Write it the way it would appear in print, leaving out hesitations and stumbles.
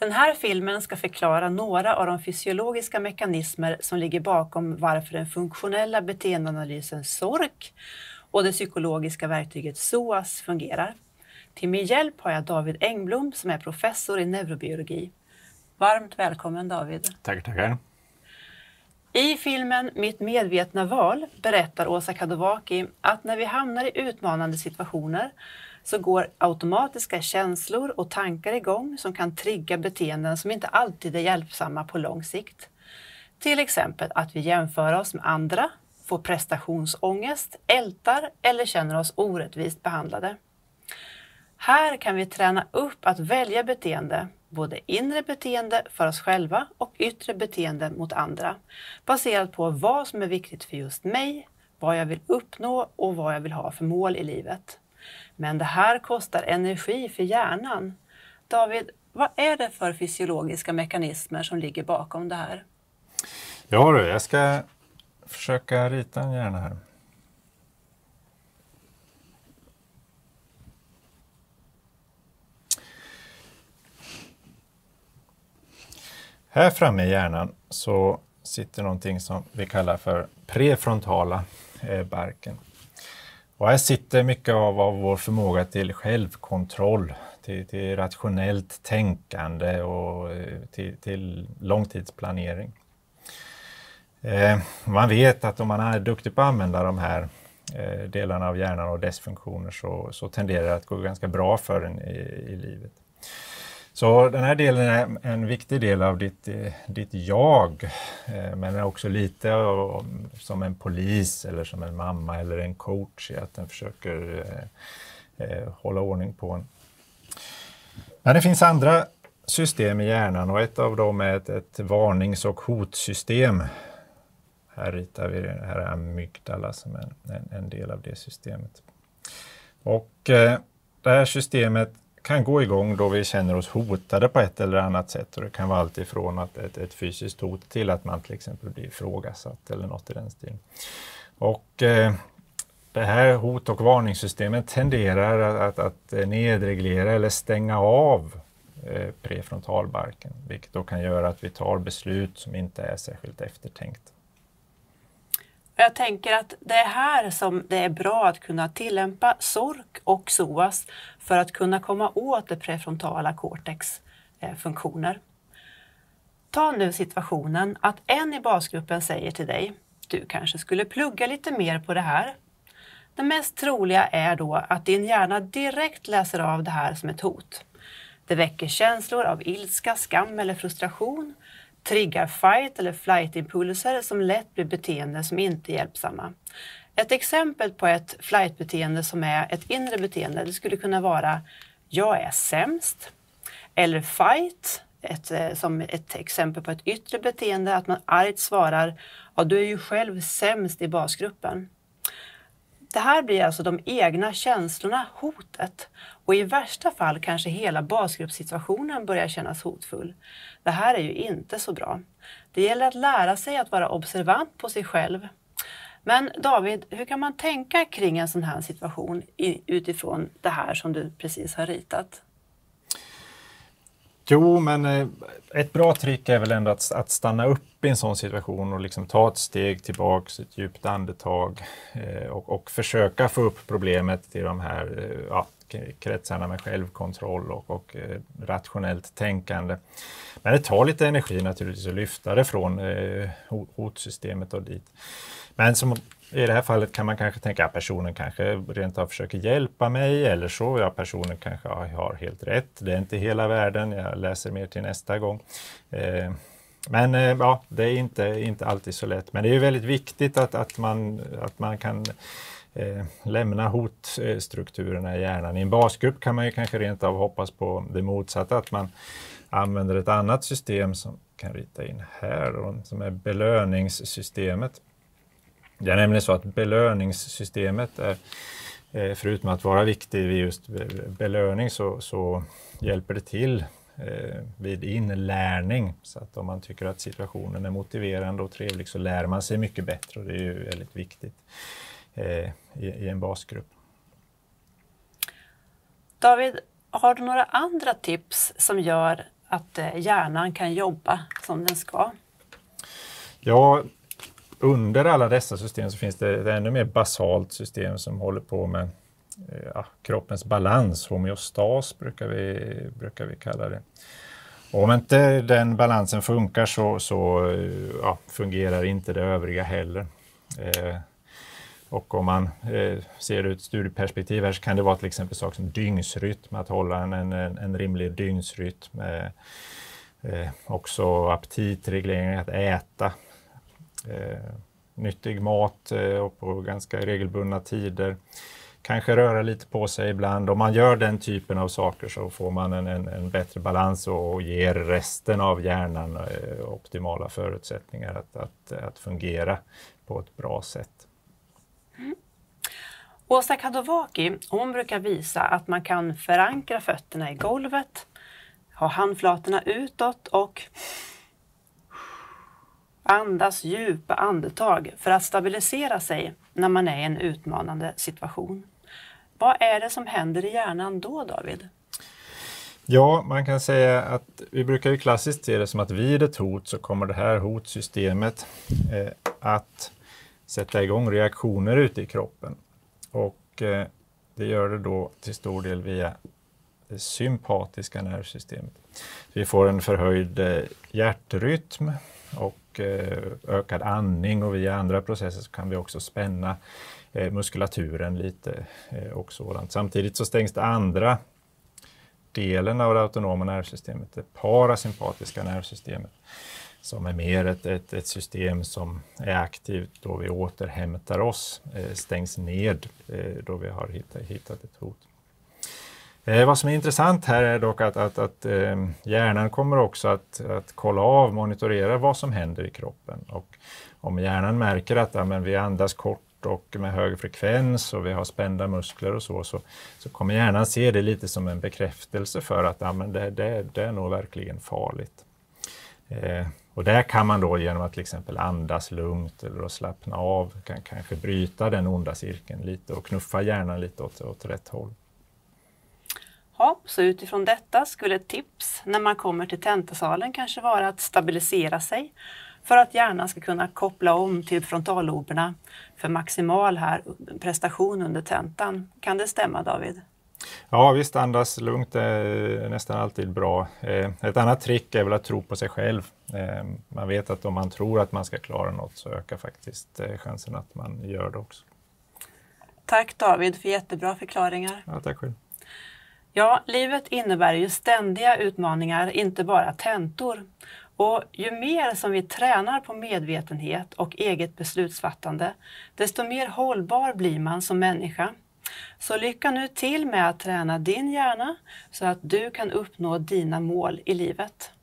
Den här filmen ska förklara några av de fysiologiska mekanismer som ligger bakom varför den funktionella beteendeanalysen SORK och det psykologiska verktyget SOAS fungerar. Till min hjälp har jag David Engblom som är professor i neurobiologi. Varmt välkommen David. Tackar. I filmen Mitt medvetna val berättar Åsa Kadowaki att när vi hamnar i utmanande situationer så går automatiska känslor och tankar igång som kan trigga beteenden som inte alltid är hjälpsamma på lång sikt. Till exempel att vi jämför oss med andra, får prestationsångest, ältar eller känner oss orättvist behandlade. Här kan vi träna upp att välja beteende, både inre beteende för oss själva och yttre beteende mot andra, baserat på vad som är viktigt för just mig, vad jag vill uppnå och vad jag vill ha för mål i livet. Men det här kostar energi för hjärnan. David, vad är det för fysiologiska mekanismer som ligger bakom det här? Ja du, jag ska försöka rita en hjärna här. Här framme i hjärnan så sitter någonting som vi kallar för prefrontala barken. Och här sitter mycket av vår förmåga till självkontroll, till rationellt tänkande och till långtidsplanering. Man vet att om man är duktig på att använda de här delarna av hjärnan och dess funktioner så tenderar det att gå ganska bra för en i livet. Så den här delen är en viktig del av ditt jag, men är också lite som en polis eller som en mamma eller en coach i att den försöker hålla ordning på en. Men det finns andra system i hjärnan och ett av dem är ett varnings- och hotsystem. Här ritar vi det här amygdala som är en del av det systemet. Och det här systemet kan gå igång då vi känner oss hotade på ett eller annat sätt. Och det kan vara allt ifrån att ett fysiskt hot till att man till exempel blir ifrågasatt eller något i den stilen. Och det här hot- och varningssystemet tenderar att nedreglera eller stänga av prefrontalbarken. Vilket då kan göra att vi tar beslut som inte är särskilt eftertänkta. Jag tänker att det är här som det är bra att kunna tillämpa SORK och SOAS för att kunna komma åt det prefrontala cortex funktioner. Ta nu situationen att en i basgruppen säger till dig, du kanske skulle plugga lite mer på det här. Det mest troliga är då att din hjärna direkt läser av det här som ett hot. Det väcker känslor av ilska, skam eller frustration, triggar fight eller flight-impulser som lätt blir beteende som inte är hjälpsamma. Ett exempel på ett flight-beteende som är ett inre beteende det skulle kunna vara jag är sämst. Eller fight, som ett exempel på ett yttre beteende att man argt svarar ja, du är ju själv sämst i basgruppen. Det här blir alltså de egna känslorna hotet och i värsta fall kanske hela basgruppssituationen börjar kännas hotfull. Det här är ju inte så bra. Det gäller att lära sig att vara observant på sig själv. Men David, hur kan man tänka kring en sån här situation utifrån det här som du precis har ritat? Jo, men ett bra trick är väl ändå att stanna upp i en sån situation och liksom ta ett steg tillbaks, ett djupt andetag och försöka få upp problemet till de här kretsarna med självkontroll och rationellt tänkande. Men det tar lite energi naturligtvis att lyfta det från hotsystemet och dit. Men som i det här fallet kan man kanske tänka att personen kanske rent av försöker hjälpa mig eller så. Ja, personen kanske har helt rätt. Det är inte hela världen. Jag läser mer till nästa gång. Men ja, det är inte alltid så lätt. Men det är ju väldigt viktigt att man kan lämna hotstrukturerna i hjärnan. I en basgrupp kan man ju kanske rent av hoppas på det motsatta. Att man använder ett annat system som kan rita in här då, som är belöningssystemet. Det är nämligen så att belöningssystemet är, förutom att vara viktig vid just belöning så hjälper det till vid inlärning. Så att om man tycker att situationen är motiverande och trevlig så lär man sig mycket bättre och det är ju väldigt viktigt i en basgrupp. David, har du några andra tips som gör att hjärnan kan jobba som den ska? Ja, under alla dessa system så finns det ett ännu mer basalt system som håller på med kroppens balans, homeostas brukar vi kalla det. Och om inte den balansen funkar så fungerar inte det övriga heller. Och om man ser det ur ett studieperspektiv här så kan det vara till exempel saker som dygnsrytm, att hålla en rimlig dygnsrytm. Också aptitreglering, att äta nyttig mat och på ganska regelbundna tider. Kanske röra lite på sig ibland. Om man gör den typen av saker så får man en bättre balans och ger resten av hjärnan optimala förutsättningar att fungera på ett bra sätt. Åsa Kadowaki, hon brukar visa att man kan förankra fötterna i golvet, ha handflatorna utåt och andas djupa andetag för att stabilisera sig när man är i en utmanande situation. Vad är det som händer i hjärnan då, David? Ja, man kan säga att vi brukar ju klassiskt se det som att vid ett hot så kommer det här hotsystemet att sätta igång reaktioner ute i kroppen. Och det gör det då till stor del via det sympatiska nervsystemet. Vi får en förhöjd hjärtrytm och ökad andning, och via andra processer så kan vi också spänna muskulaturen lite och sådant. Samtidigt så stängs det andra delen av det autonoma nervsystemet, det parasympatiska nervsystemet, som är mer ett system som är aktivt då vi återhämtar oss, stängs ned då vi har hittat ett hot. Vad som är intressant här är dock att hjärnan kommer också att kolla av, monitorera vad som händer i kroppen. Och om hjärnan märker att vi andas kort och med hög frekvens och vi har spända muskler och så kommer hjärnan se det lite som en bekräftelse för att det är nog verkligen farligt. Och där kan man då genom att till exempel andas lugnt eller att slappna av kan kanske bryta den onda cirkeln lite och knuffa hjärnan lite åt rätt håll. Ja, så utifrån detta skulle ett tips när man kommer till tentasalen kanske vara att stabilisera sig för att hjärnan ska kunna koppla om till frontalloberna för maximal prestation under tentan. Kan det stämma, David? Ja, visst, andas lugnt är nästan alltid bra. Ett annat trick är väl att tro på sig själv. Man vet att om man tror att man ska klara något så ökar faktiskt chansen att man gör det också. Tack David för jättebra förklaringar. Ja, tack själv. Ja, livet innebär ju ständiga utmaningar, inte bara tentor. Och ju mer som vi tränar på medvetenhet och eget beslutsfattande, desto mer hållbar blir man som människa. Så lycka nu till med att träna din hjärna så att du kan uppnå dina mål i livet.